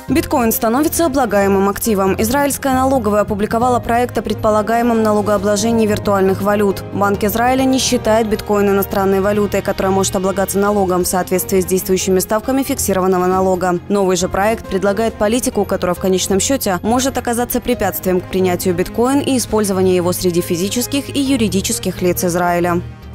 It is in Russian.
Биткоин становится облагаемым активом. Израильская налоговая опубликовала проект о предполагаемом налогообложении виртуальных валют. Банк Израиля не считает биткоин иностранной валютой, которая может облагаться налогом в соответствии с действующими ставками фиксированного налога. Новый же проект предлагает политику, которая в конечном счете может оказаться препятствием к принятию биткоин и использованию его среди физических и юридических лиц Израиля.